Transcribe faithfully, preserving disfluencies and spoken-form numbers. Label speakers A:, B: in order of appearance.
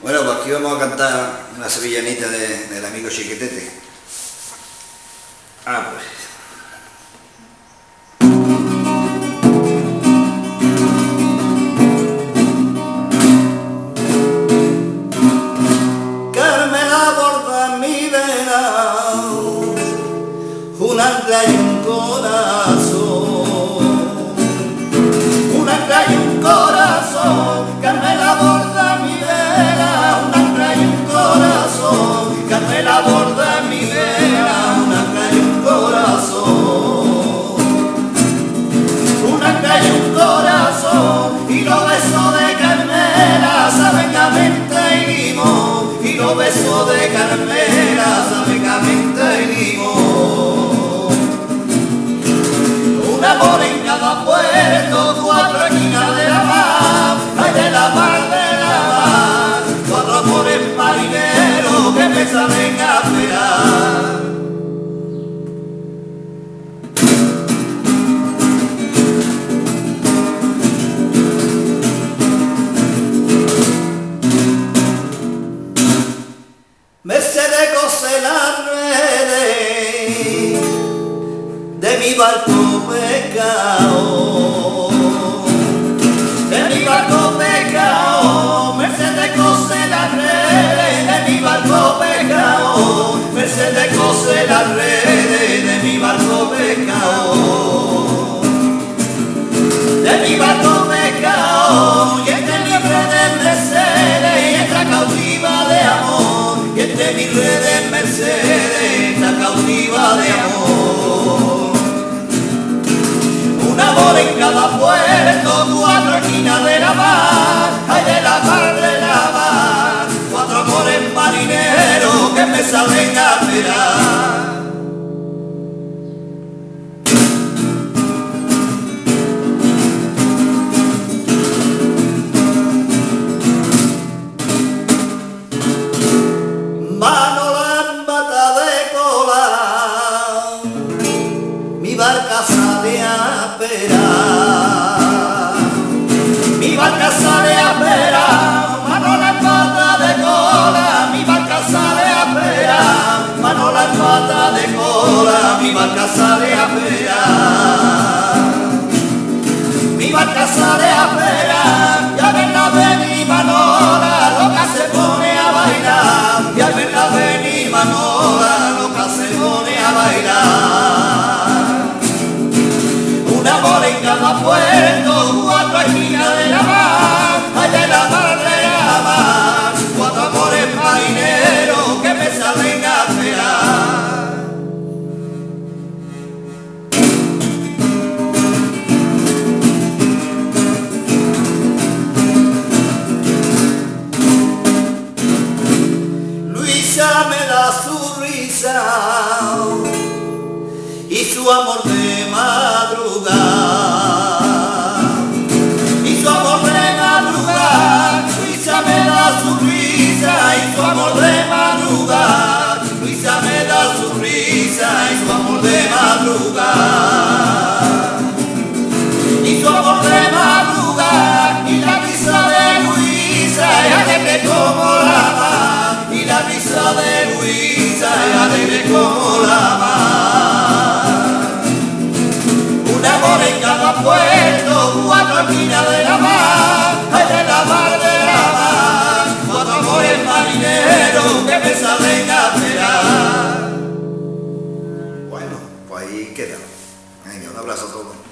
A: Bueno, pues aquí vamos a cantar una sevillanita de, del amigo Chiquetete. Ah, pues. Carmela borda mi vena, un ancla y un corazón, un ancla y un corazón, Carmela borda mi vena, un ancla y un corazón, Carmela borda mi vena, un ancla y un corazón, un ancla y un corazón, y los besos de Carmela saben a menta y limón, y los besos de Carmela saben a menta y limón. Un amor en cada puerto, cuatro esquinas de la mar, ay de la mar, de la mar, cuatro amores marineros que me saben a esperar. Me sé de coser las redes de mi barco pescado, de mi barco pescado, me sé de coser las redes de mi barco pescado, me sé de coser las redes de mi barco pescado, de mi barco pescado, y entre mi redes Mercedes y esta cautiva de amor, y entre mis redes Mercedes esta cautiva de amor. Un amor en cada puerto, cuatro esquinas de la mar, ay de la mar, de la mar, cuatro amores marineros que me saben a esperar. Mano lámbata de cola, mi barca sale a esperar, mi barca sale a esperar, mano lámbata de cola, mi barca sale a esperar, mano lámbata de cola, mi barca sale a esperar, mi barca sale a esperar, y al verla venir Manola, loca se pone a bailar, y al verla venir Manola, loca se pone a bailar. Un amor en cada puerto, cuatro esquinas de la mar, ay de la mar, de la mar, cuatro amores marineros que me saben a esperar. Luisa me da su risa y su amor de madrugada, y su amor de madrugada, Luisa me da su risa y su amor de madrugada, Luisa me da su risa y su amor de madrugada, y su amor de madrugada, y la risa de Luisa es alegre como la mar, y la risa de Luisa es alegre como la mar. Un amor en cada puerto, cuatro esquinas de la mar, ay de la mar, de la mar, cuatro amores marineros que me saben a esperar. Bueno, pues ahí queda. Venga, un abrazo a todos.